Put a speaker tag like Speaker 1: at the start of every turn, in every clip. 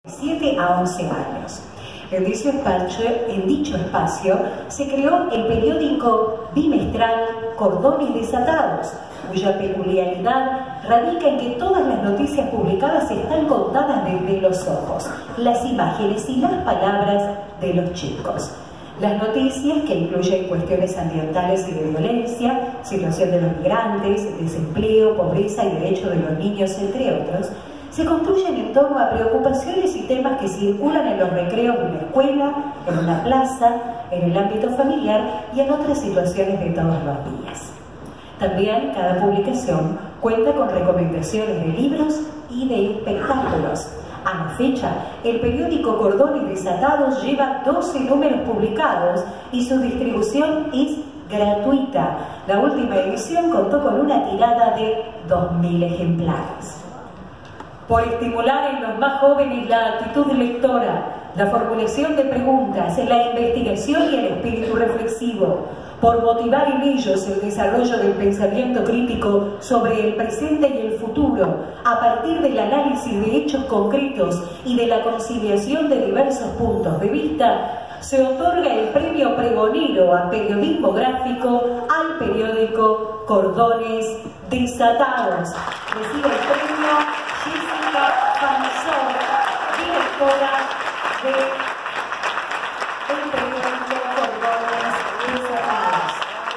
Speaker 1: 7 a 11 años. En dicho espacio se creó el periódico bimestral Cordones Desatados, cuya peculiaridad radica en que todas las noticias publicadas están contadas desde los ojos, las imágenes y las palabras de los chicos. Las noticias, que incluyen cuestiones ambientales y de violencia, situación de los migrantes, desempleo, pobreza y derechos de los niños, entre otros, se construyen en torno a preocupaciones y temas que circulan en los recreos de una escuela, en una plaza, en el ámbito familiar y en otras situaciones de todos los días. También cada publicación cuenta con recomendaciones de libros y de espectáculos. A la fecha, el periódico Cordones Desatados lleva 12 números publicados y su distribución es gratuita. La última edición contó con una tirada de 2.000 ejemplares. Por estimular en los más jóvenes la actitud lectora, la formulación de preguntas, la investigación y el espíritu reflexivo, por motivar en ellos el desarrollo del pensamiento crítico sobre el presente y el futuro, a partir del análisis de hechos concretos y de la conciliación de diversos puntos de vista, se otorga el premio pregonero a periodismo gráfico al periódico Cordones Desatados. Recibe el premio Jessica Fanzón, directora del periódico Cordones Desatados.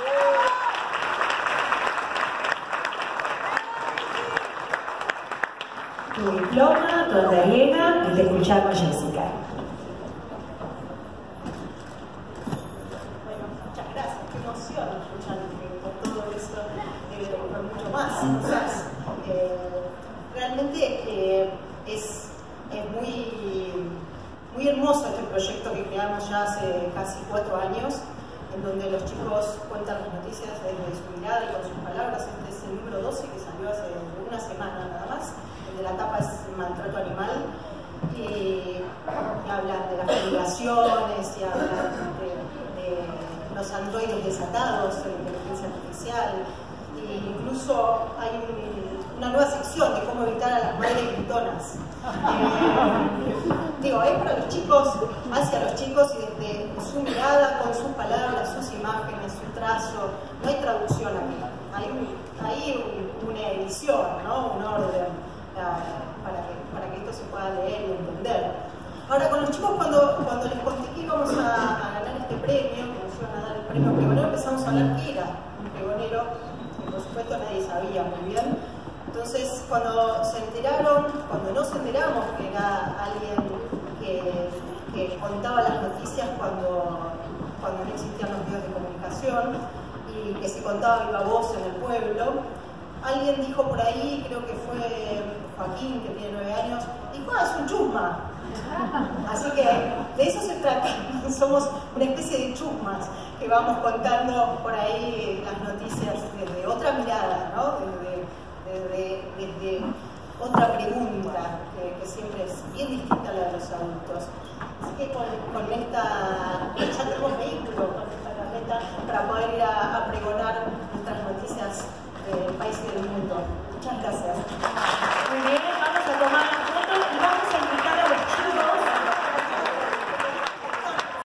Speaker 1: Tu diploma, donde llega, y te escuchamos, Jessica.
Speaker 2: Realmente es muy hermoso este proyecto que creamos ya hace casi 4 años, en donde los chicos cuentan las noticias desde su mirada y con sus palabras. Este es el número 12 que salió hace una semana nada más, el de la tapa es maltrato animal, y hablan de las migraciones y hablan de los androides desatados, de la inteligencia artificial, e incluso hay una nueva sección de cómo evitar a las madres gritonas. Es para los chicos, hacia los chicos, y desde su mirada, con sus palabras, sus imágenes, su trazo. No hay traducción aquí, hay una edición, ¿no? Un orden para que esto se pueda leer y entender. Ahora, con los chicos, cuando les conté que íbamos a ganar este premio, que nos iban a dar el premio pregonero, empezamos a hablar qué era un pregonero, que por supuesto nadie sabía muy bien. Entonces, cuando nos enteramos que era alguien que contaba las noticias cuando no existían los medios de comunicación y que se contaba viva voz en el pueblo, alguien dijo por ahí, creo que fue Joaquín, que tiene 9 años, dijo, es un chusma. Así que de eso se trata, somos una especie de chusmas que vamos contando por ahí las noticias desde otra mirada, ¿no? Desde otra pregunta que siempre es bien distinta a la de los adultos. Así que con esta, ya tenemos vehículo con esta carreta para poder ir a pregonar nuestras noticias del país y del mundo. Muchas gracias.